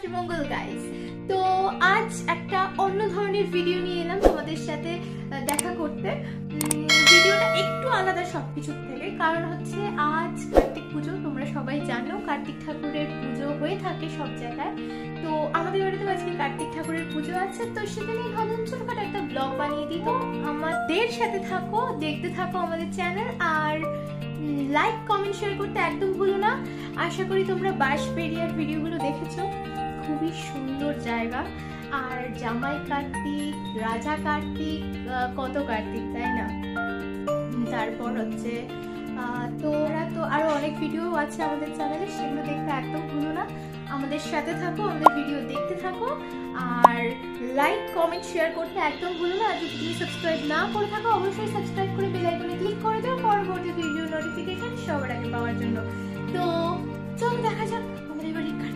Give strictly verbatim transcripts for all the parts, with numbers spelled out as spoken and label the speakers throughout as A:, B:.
A: Sreemangal guys. তো আজ একটা অন্য ধরনের ভিডিও নিয়ে এলাম তোমাদের সাথে দেখা করতে। ভিডিওটা একটু আলাদা সবকিছুর থেকে, কারণ হচ্ছে আজ কার্তিক পুজো। তোমরা সবাই জানো কার্তিক ঠাকুরের পুজো হয়ে থাকে সব জায়গায়। তো আমাদের বাড়িতে আজকে কার্তিক ঠাকুরের পুজো আছে, তো সেখানে ভাবলাম ছোটখাটো একটা ব্লগ বানিয়ে দিই। তো আমাদের সাথে থাকো, দেখতে থাকো আমাদের চ্যানেল, আর লাইক কমেন্ট শেয়ার করতে একদম ভুলো না। আশা করি তোমরা বাঁশবেড়িয়ার ভিডিওগুলো দেখেছো, খুবই সুন্দর জায়গা। আর জামাই কার্তিক, রাজা কার্তিক, কত কার্তিক, তাই না? তারপর হচ্ছে তোরা তো আরো অনেক ভিডিও আছে আমাদের চ্যানেলে, সেগুলো দেখতে একদম ভুলো না। আমাদের সাথে থাকো, আমাদের ভিডিও দেখতে থাকো, আর লাইক কমেন্ট শেয়ার করতে একদম ভুলো না। যদি তুমি সাবস্ক্রাইব না করে থাকো অবশ্যই সাবস্ক্রাইব করে বেল আইকনে ক্লিক করে দাও পরবর্তী ভিডিও নোটিফিকেশন সবার আগে পাওয়ার জন্য। তো চলো দেখা যাক আমাদের বাড়ির কার্তিক।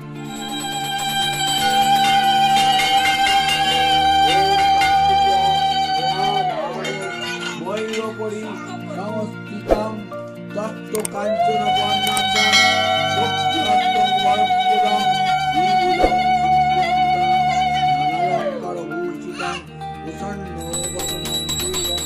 B: সংস্কৃতম তত্ত্ব কাঞ্চন বর্ণাঢ্যম সত্যরত্নম বরপ্রদম বিপুলম নানালঙ্কারভূষিতম প্রসন্ন বদনম দেবম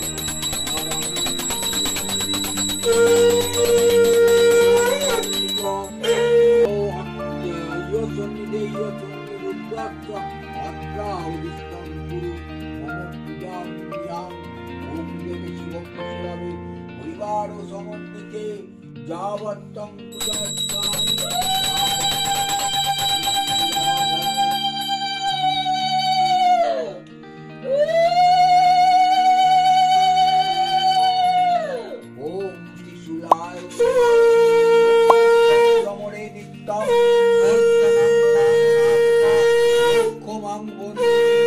B: সমন্বিতে যাবত্তং পূজাস্থানি ওম ত্রিশূলায় সমরে নিত্যম ক্ষমাং বন্দে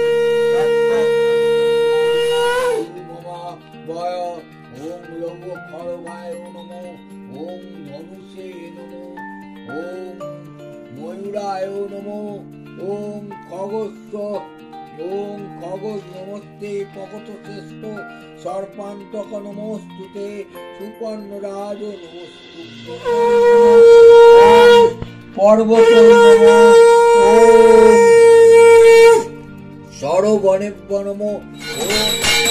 B: বয় ওম লঙ্গ খড়গায় নমো, ওম ধনুষে নমো, ওম ময়ূরায় নমো, ওম খগস্য, ওম খগস নমস্তে পকট শ্রেষ্ঠ সর্পান্তক নমস্তুতে সুপর্ণরাজ নমস্তুতে পর্বত নমো, ওম সরবণেভ্য নমো, ওম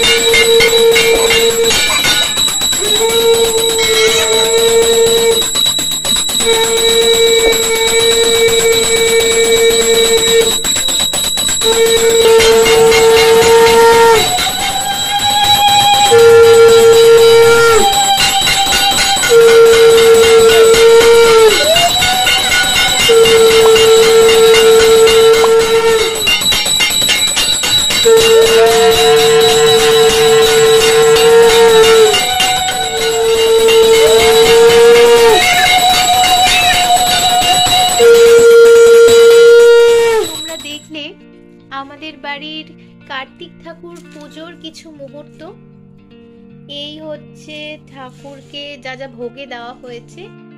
A: আমাদের বাড়ির কার্তিক ঠাকুর পুজোর কিছু মুহূর্ত। এই হচ্ছে ঠাকুরকে যা যা ভোগে দেওয়া হয়েছে।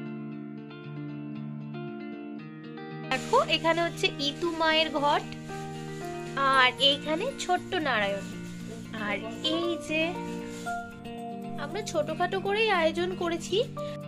A: দেখো এখানে হচ্ছে ইতু মায়ের ঘট, আর এইখানে ছোট্ট নারায়ণ। আর এই যে আমরা ছোটখাটো করেই আয়োজন করেছি।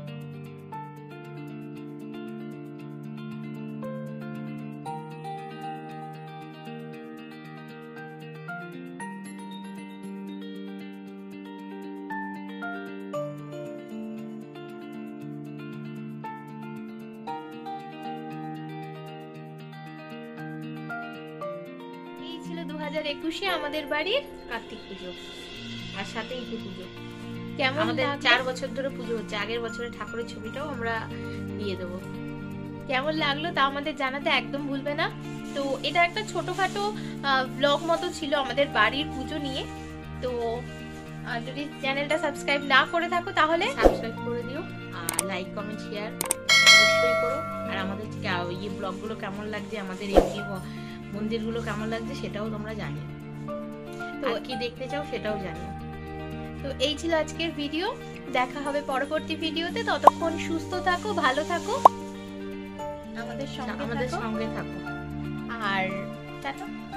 A: ছিল দু হাজার একুশে আমাদের বাড়ির কার্তিক পুজো, আর সাথে ইতু পুজো। কেমন আমাদের চার বছর ধরে পুজো হচ্ছে, আগের বছরের ঠাকুরের ছবিটাও আমরা দিয়ে দেবো। কেমন লাগলো তা আমাদের জানাতে একদম ভুলবে না। তো এটা একটা ছোটখাটো ব্লগ মতো ছিল আমাদের বাড়ির পুজো নিয়ে। তো যদি চ্যানেলটা সাবস্ক্রাইব না করে থাকো তাহলে সাবস্ক্রাইব করে দিও, আর লাইক কমেন্ট শেয়ার অবশ্যই করো। আর আমাদের এই ব্লগগুলো কেমন লাগছে, আমাদের এমনি মন্দিরগুলো কেমন লাগছে সেটাও তোমরা জানিও, তো কি দেখতে চাও সেটাও জানিও। তো এই ছিল আজকের ভিডিও, দেখা হবে পরবর্তী ভিডিওতে। ততক্ষণ সুস্থ থাকো, ভালো থাকো, আমাদের সঙ্গে আমাদের সঙ্গে থাকো, আর টাটা।